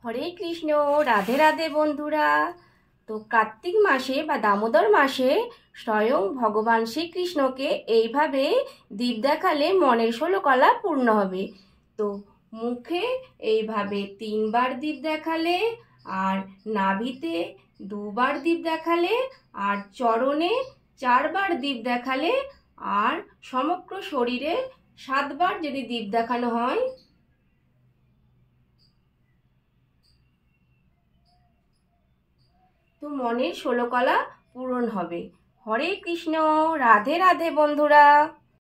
হরে কৃষ্ণ। রাধে রাধে বন্ধুরা। তো কার্তিক মাসে বা দামোদর মাসে স্বয়ং ভগবান শ্রীকৃষ্ণকে এইভাবে দীপ দেখালে মনের ষোলকলা পূর্ণ হবে। তো মুখে এইভাবে 3বার দীপ দেখালে, আর নাভিতে 2বার দীপ দেখালে, আর চরণে 4বার দীপ দেখালে, আর সমগ্র শরীরে 7বার যদি দীপ দেখানো হয় তো মনের ষোলকলা পূরণ হবে। হরে কৃষ্ণ। রাধে রাধে বন্ধুরা।